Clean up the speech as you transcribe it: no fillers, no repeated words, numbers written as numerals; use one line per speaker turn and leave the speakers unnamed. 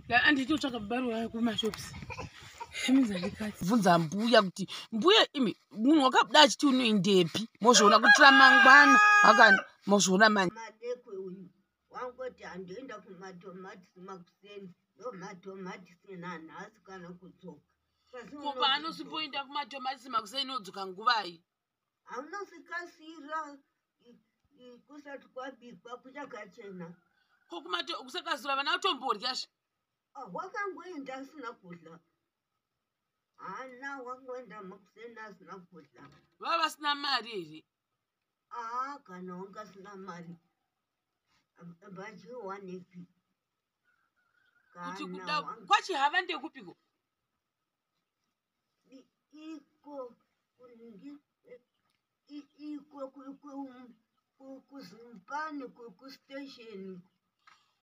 La anditotsvaka BaRuva kumashops. Bvunza mbuya kuti mbuya imi munhu wakabuda achiti unoendepi mozviona kutira mangwana akani mozviona mani
madekwe uyu wangoti handoenda kumatomatisi makuseni ndomatomatisi nanhasi kana kudzoka
ko paanosimboenda kumatomatisi makuseni odzoka nguvai
haunosikasira kusati kwabikwa kuchakachena
ko kusakasira vana vatomboryazve
wakangoenda asina kudla hana wangoenda makuseni asina kudla
vava vasina mari here
kana wangasina mari vachiwanepi
kuti kuda kwachihava ndekupiko
iko kuzimpani kustation